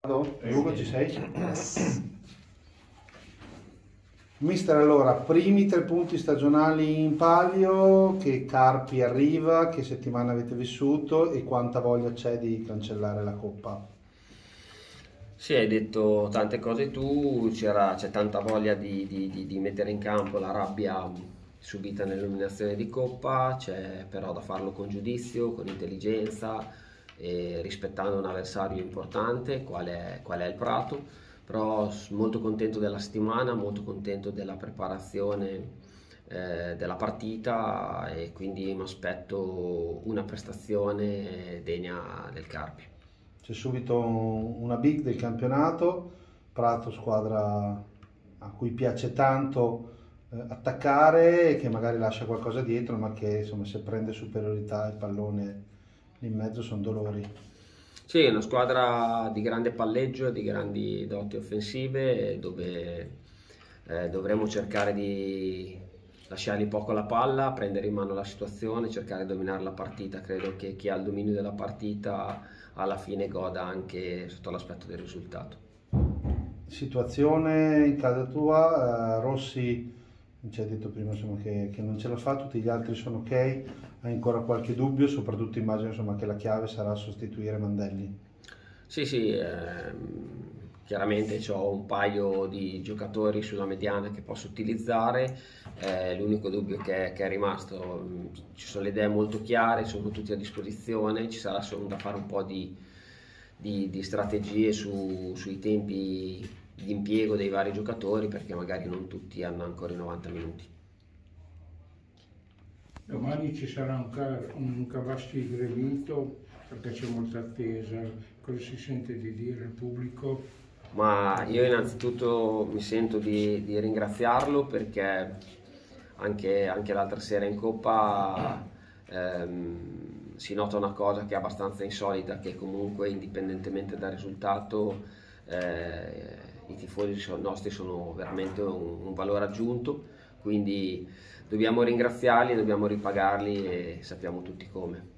Ugo, ci sei? Mister, allora, primi 3 punti stagionali in palio, che Carpi arriva, che settimana avete vissuto e quanta voglia c'è di cancellare la Coppa? Sì, hai detto tante cose tu, c'è tanta voglia di mettere in campo la rabbia subita nell'eliminazione di Coppa, c'è però da farlo con giudizio, con intelligenza e rispettando un avversario importante, qual è il Prato, però molto contento della settimana, molto contento della preparazione della partita e quindi mi aspetto una prestazione degna del Carpi. C'è subito una big del campionato, Prato squadra a cui piace tanto attaccare e che magari lascia qualcosa dietro, ma che insomma se prende superiorità il pallone lì in mezzo sono dolori. Sì, è una squadra di grande palleggio, di grandi doti offensive, dove dovremo cercare di lasciargli poco la palla, prendere in mano la situazione, cercare di dominare la partita. Credo che chi ha il dominio della partita alla fine goda anche sotto l'aspetto del risultato. Situazione in casa tua, Rossi ci hai detto prima insomma, che non ce la fa, tutti gli altri sono ok, hai ancora qualche dubbio, soprattutto immagino insomma, che la chiave sarà sostituire Mandelli. Sì, sì, chiaramente ho un paio di giocatori sulla mediana che posso utilizzare, l'unico dubbio che è rimasto, ci sono le idee molto chiare, sono tutti a disposizione, ci sarà solo da fare un po' di strategie sui tempi di impiego dei vari giocatori perché magari non tutti hanno ancora i 90 minuti. Domani ci sarà un Cavassi grevito perché c'è molta attesa. Cosa si sente di dire al pubblico? Ma io innanzitutto mi sento di ringraziarlo perché anche l'altra sera in Coppa si nota una cosa che è abbastanza insolita, che comunque indipendentemente dal risultato i tifosi nostri sono veramente un valore aggiunto, quindi dobbiamo ringraziarli, dobbiamo ripagarli e sappiamo tutti come.